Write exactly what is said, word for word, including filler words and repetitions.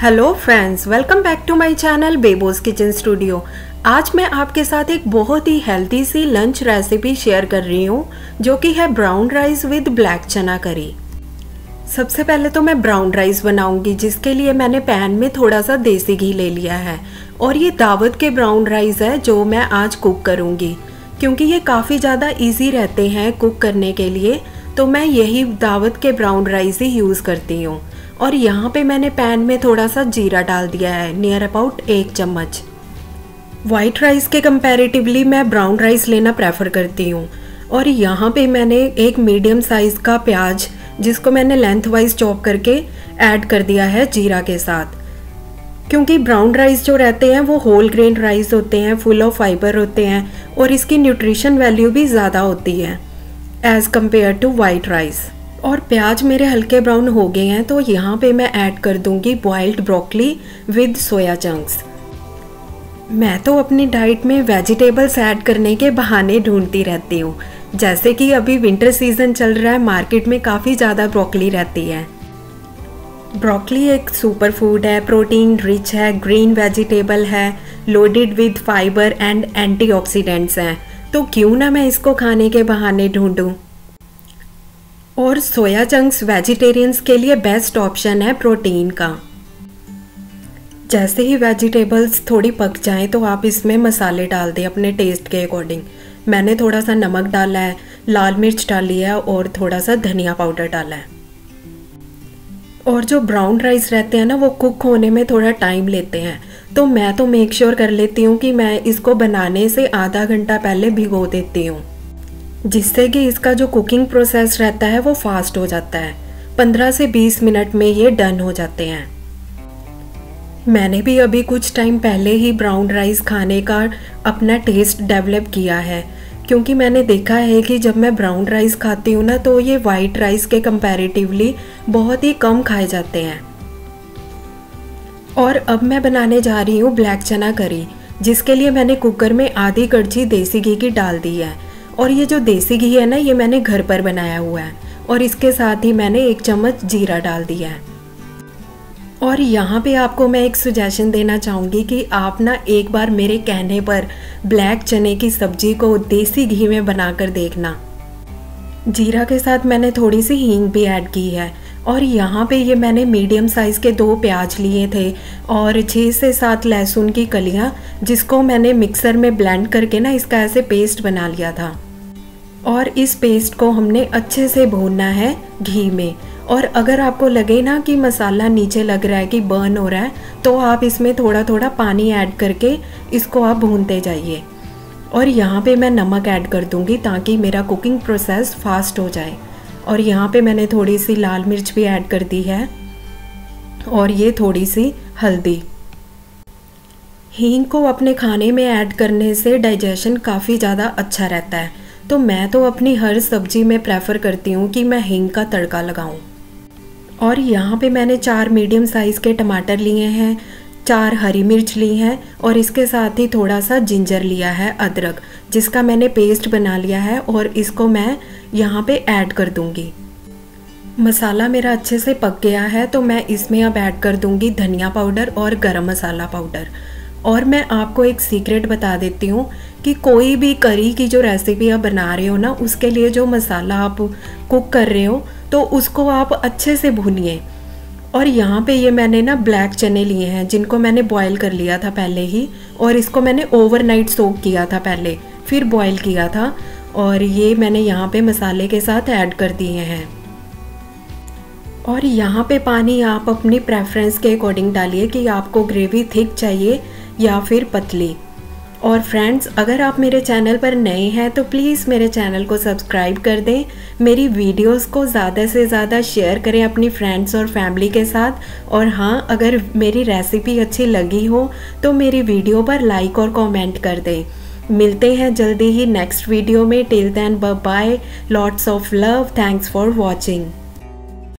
Hello friends, welcome back to my channel Bebo's kitchen studio. आज मैं आपके साथ एक बहुत ही हेल्दी सी लंच रेसिपी शेयर कर रही हूँ जो कि है ब्राउन राइस विद ब्लैक चना करी। सबसे पहले तो मैं ब्राउन राइस बनाऊंगी, जिसके लिए मैंने पैन में थोड़ा सा देसी घी ले लिया है और ये दावत के ब्राउन राइस है जो मैं आज कुक करूँगी। क्योंकि ये काफ़ी ज़्यादा ईजी रहते हैं कुक करने के लिए, तो मैं यही दावत के ब्राउन राइस ही यूज़ करती हूँ। और यहाँ पे मैंने पैन में थोड़ा सा जीरा डाल दिया है, नियर अबाउट एक चम्मच। वाइट राइस के कंपैरेटिवली मैं ब्राउन राइस लेना प्रेफर करती हूँ। और यहाँ पे मैंने एक मीडियम साइज़ का प्याज, जिसको मैंने लेंथ वाइज चॉप करके ऐड कर दिया है जीरा के साथ। क्योंकि ब्राउन राइस जो रहते हैं वो होल ग्रेन राइस होते हैं, फुल ऑफ फाइबर होते हैं और इसकी न्यूट्रिशन वैल्यू भी ज़्यादा होती है as compare to white rice. और प्याज मेरे हल्के ब्राउन हो गए हैं, तो यहाँ पे मैं ऐड कर दूंगी boiled broccoli with soya chunks. मैं तो अपनी डाइट में वेजिटेबल्स ऐड करने के बहाने ढूंढती रहती हूँ। जैसे कि अभी विंटर सीजन चल रहा है, मार्केट में काफ़ी ज़्यादा ब्रोकली रहती है। ब्रोकली एक सुपर फूड है, प्रोटीन रिच है, ग्रीन वेजिटेबल है, loaded with fibre and antioxidants हैं, तो क्यों ना मैं इसको खाने के बहाने ढूंढूं। और सोया चंक्स वेजिटेरियंस के लिए बेस्ट ऑप्शन है प्रोटीन का। जैसे ही वेजिटेबल्स थोड़ी पक जाएं तो आप इसमें मसाले डाल दें अपने टेस्ट के अकॉर्डिंग। मैंने थोड़ा सा नमक डाला है, लाल मिर्च डाली है और थोड़ा सा धनिया पाउडर डाला है। और जो ब्राउन राइस रहते हैं ना, वो कुक होने में थोड़ा टाइम लेते हैं, तो मैं तो मेक श्योर कर लेती हूँ कि मैं इसको बनाने से आधा घंटा पहले भिगो देती हूँ, जिससे कि इसका जो कुकिंग प्रोसेस रहता है वो फास्ट हो जाता है। पंद्रह से बीस मिनट में ये डन हो जाते हैं। मैंने भी अभी कुछ टाइम पहले ही ब्राउन राइस खाने का अपना टेस्ट डेवलप किया है, क्योंकि मैंने देखा है कि जब मैं ब्राउन राइस खाती हूँ ना, तो ये वाइट राइस के कंपैरेटिवली बहुत ही कम खाए जाते हैं। और अब मैं बनाने जा रही हूँ ब्लैक चना करी, जिसके लिए मैंने कुकर में आधी कड़छी देसी घी की डाल दी है। और ये जो देसी घी है ना, ये मैंने घर पर बनाया हुआ है और इसके साथ ही मैंने एक चम्मच जीरा डाल दिया है। और यहाँ पे आपको मैं एक सुजेशन देना चाहूँगी कि आप ना एक बार मेरे कहने पर ब्लैक चने की सब्जी को देसी घी में बनाकर देखना। जीरा के साथ मैंने थोड़ी सी हींग भी ऐड की है। और यहाँ पे ये मैंने मीडियम साइज़ के दो प्याज लिए थे और छः से सात लहसुन की कलियाँ, जिसको मैंने मिक्सर में ब्लेंड करके ना इसका ऐसे पेस्ट बना लिया था। और इस पेस्ट को हमने अच्छे से भूनना है घी में। और अगर आपको लगे ना कि मसाला नीचे लग रहा है, कि बर्न हो रहा है, तो आप इसमें थोड़ा थोड़ा पानी ऐड करके इसको आप भूनते जाइए। और यहाँ पे मैं नमक ऐड कर दूँगी ताकि मेरा कुकिंग प्रोसेस फास्ट हो जाए। और यहाँ पे मैंने थोड़ी सी लाल मिर्च भी ऐड कर दी है और ये थोड़ी सी हल्दी। हींग को अपने खाने में ऐड करने से डाइजेशन काफ़ी ज़्यादा अच्छा रहता है, तो मैं तो अपनी हर सब्जी में प्रेफर करती हूँ कि मैं हींग का तड़का लगाऊँ। और यहाँ पे मैंने चार मीडियम साइज़ के टमाटर लिए हैं, चार हरी मिर्च ली हैं और इसके साथ ही थोड़ा सा जिंजर लिया है, अदरक, जिसका मैंने पेस्ट बना लिया है और इसको मैं यहाँ पे ऐड कर दूँगी। मसाला मेरा अच्छे से पक गया है, तो मैं इसमें अब ऐड कर दूँगी धनिया पाउडर और गरम मसाला पाउडर। और मैं आपको एक सीक्रेट बता देती हूँ कि कोई भी करी की जो रेसिपी आप बना रहे हो ना, उसके लिए जो मसाला आप कुक कर रहे हो, तो उसको आप अच्छे से भूनिए। और यहाँ पे ये मैंने ना ब्लैक चने लिए हैं, जिनको मैंने बॉईल कर लिया था पहले ही, और इसको मैंने ओवरनाइट सोक किया था पहले, फिर बॉईल किया था। और ये मैंने यहाँ पे मसाले के साथ ऐड कर दिए हैं। और यहाँ पे पानी आप अपनी प्रेफरेंस के अकॉर्डिंग डालिए कि आपको ग्रेवी थिक चाहिए या फिर पतली। और फ्रेंड्स, अगर आप मेरे चैनल पर नए हैं तो प्लीज़ मेरे चैनल को सब्सक्राइब कर दें, मेरी वीडियोस को ज़्यादा से ज़्यादा शेयर करें अपनी फ्रेंड्स और फैमिली के साथ। और हाँ, अगर मेरी रेसिपी अच्छी लगी हो तो मेरी वीडियो पर लाइक और कमेंट कर दें। मिलते हैं जल्दी ही नेक्स्ट वीडियो में। Till then bye bye, lots of love, thanks for watching.